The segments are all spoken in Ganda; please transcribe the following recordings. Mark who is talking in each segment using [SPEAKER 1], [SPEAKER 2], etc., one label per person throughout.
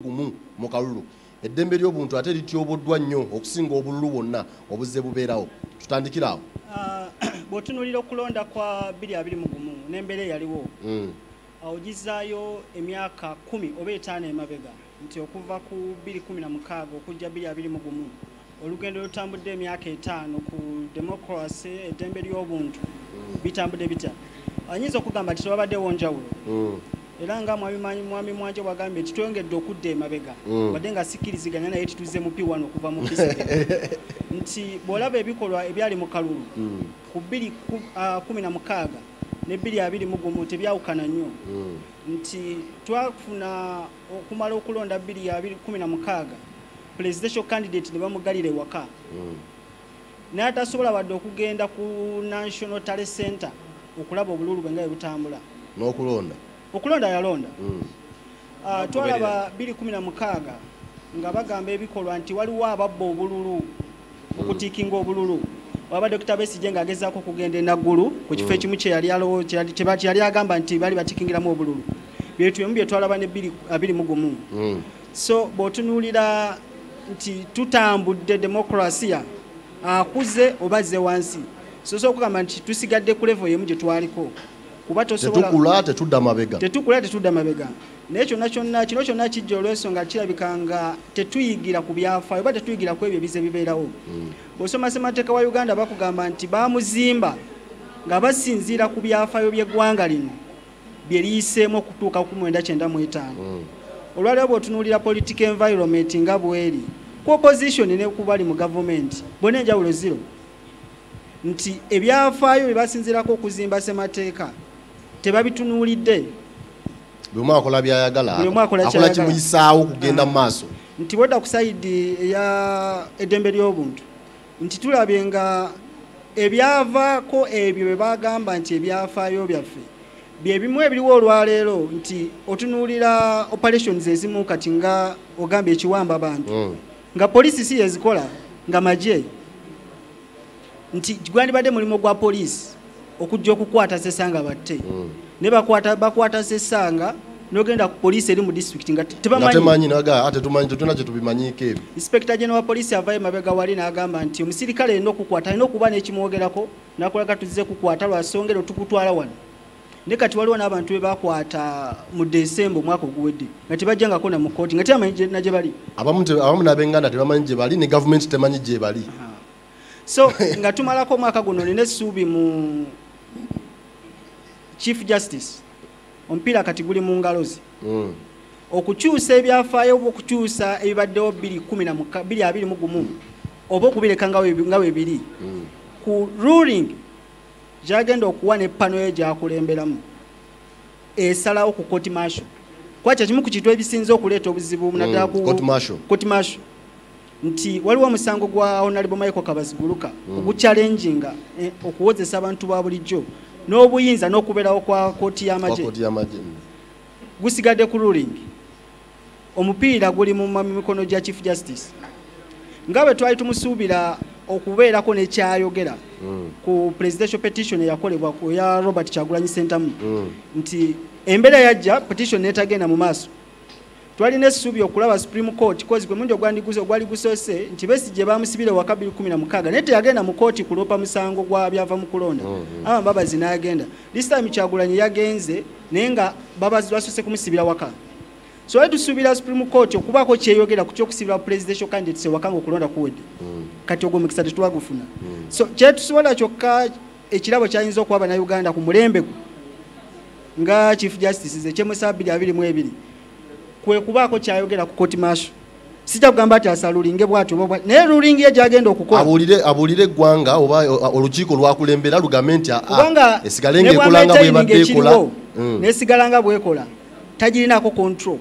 [SPEAKER 1] gumu mu kalulu eddembe ly'obuntu ate lityoboddwa nnyo okusinga obululu bwonna obuzze bubeerawo. Tutandikira awo.
[SPEAKER 2] Bw'otunuulira okulonda kwa 2021 n'embeera eyaliwo ogizaayo emyaka 10 oba 5 emabega nti okuva ku 2016 okujja 2021 olugendo lutambudde emyaka 5 ku democracy eddembe ly'obuntu bitambudde bitya. Anyinza okugamba nti tewabaddewo njawulo era nga mwami Mwanje bwagambye titwongedde okudda emabega wadde nga sikkiriziganya naye tituze mu P1 okuva mu P7 nti bw'olaba ebikolwa ebyali mu kalulu ku 2016 ne 2021 tebyawukana nnyo nti twafuna okumala okulonda 2016 presidential candidate ne bamugalira ewaka naye atasobola wadde okugenda ku National Talent Center okulaba obululu bwe nga butambula okulonda yalonda. Twalaba 2016 nga bagamba ebikolwa nti waliwo ababba obululu okutiikinga obululu waba Dr. Besigye ng'agezaako okugenda enaggulu ku kifo ekimu kye yali agamba nti bali batiikingiramu obululu byetu bye twalaba ne 2021 so bw'otunuulira nti tutambudde demokrasiya akuze obazze wansi so okugamba nti tusigadde ku level yemu gye twaliko kuba tosobola
[SPEAKER 1] tetudda mabega naye kino kyonna kijja olw'ensonga kirabika nga tetuyigira ku byafaayo oba tetuyigira ku ebyo ebize bibeerawo. Bw'osoma ssemateeka wa Uganda bakugamba nti baamuzimba nga basinziira ku byafaayo by'eggwanga lino bye liyiseemu okutuuka ku 1995 olwaleero bw'otunuulira political environment nga bweri ku opposition ne ku bali mu gavumenti bonna enjawulo zero nti ebyafaayo bye basinziirako okuzimba ssemateeka tebabitunuulidde. Buli omu akola by'ayagala akola kimuyisaawo kugenda mu maaso
[SPEAKER 2] nti wadda ku sayidi eya eddembe ly'obuntu nti tulabye nga ebyavaako ebyo bye bagamba nti ebyafaayo byaffe bye bimu ebiriwo olwaleero nti otunuulira operations ezimu kati nga ogamba ekiwamba abantu nga poliisi si yezikola nga magye nti gwandibadde mulimu gwa poliisi okujja okukwata Sesanga batte ne bakwata Sesanga n'ogenda ku poliisi eri mu district nga
[SPEAKER 1] tebamanyi ate tumanyi tetuna kye tubimanyiiko ebyo.
[SPEAKER 2] Inspector General wa poliisi avayo mabega wali n'agamba nti omusirikale alina okukwata alina okuba n'ekimwogerako n'akolaga tuzze kukwata lwasongera tukutwala wano ne kati waliwo n'abantu be bakwata mu December omwaka oguwedde nga tebajjangako na mu kooti nga tebamanyi na gye bali.
[SPEAKER 1] Abamu n'ab'Enganda tebamanyi gye bali ne gavumenti temanyi gye bali.
[SPEAKER 2] So nga tumalako omwaka guno nina essuubi mu Chief Justice omupiira kati guli mu ngalo ze okukyusa ebyafaayo oba okukyusa ebibaddewo 2021 oba okubireka nga weebiri ku ruling gyagenda okuwa ne pano ye gyakulemberamu esalawo ku court martial kwakyo kimu ku kintu ebisinze okuleeta obuzibu naddala ku court martial nti waliwo omusango gwa Honorable Michael Kabaziguluka oguchallenginga okuwozesa abantu ba bulijjo n'obuyinza n'okubeerawo kwa kooti y'amagye gusigadde ku ruling omupiira guli mu mikono gya Chief Justice nga bwe twali tumusuubira okubeerako n'ekyayogera ku presidential petition eyakolebwa ya Robert Kyagulanyi Ssentamu nti embeera yajja petition n'etagenda mu maaso twalina essuubi okulaba Supreme Court kozi gwe mundi ogwali gusoose nti Besigye bamusibire waka 2016 naye teyagenda mu kooti kuloopa musango gwa byava mu kulonda Babazi n'agenda this time Kyagulanyi yagenze naye nga Babazi lwasoose kumusibira waka so wali tusuubira Supreme Court okubaako kyeyogera ku ky'okusibira presidential candidates waka nga okulonda kuwedde kati ogwo mukisa tetwagufuna so kyetusobola kyokka ekirabo kyayinza okuwaba na Uganda ku mulembe nga Chief Justice ekyemusa 2022 kwe kubaako kyayogera ku court martial sijja kugamba ati asalulinge bwatyo naye ruling ye gyagenda okukola
[SPEAKER 1] abulire eggwanga oba olukiiko lwakulembera lugamenti esigale ng'ekolanga bwe badde ekola
[SPEAKER 2] n'esigala nga bwekola tagirinako control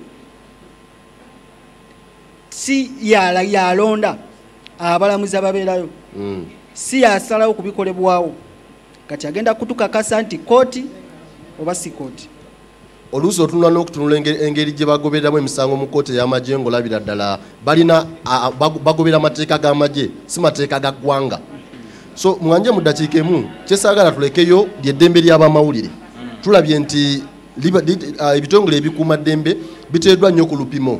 [SPEAKER 2] si yalonda abalamuzi ababeerayo si yasalawo kubikolebwawo kati agenda kutukakasa nti kooti oba si kooti.
[SPEAKER 1] Oluusi otunula n'okutunula engeri gye bagobereramu emisango mu kkooti ey'amagye ng'olabira ddala balina bagobera amateeka g'amagye si mateeka ga ggwanga. So mwanje mu ddakiika emu kyesaagala tulekeyo ly'eddembe ly'abamawulire tulabye nti ebitongole ebikuuma ddembe biteereddwa nnyo ku lupimo.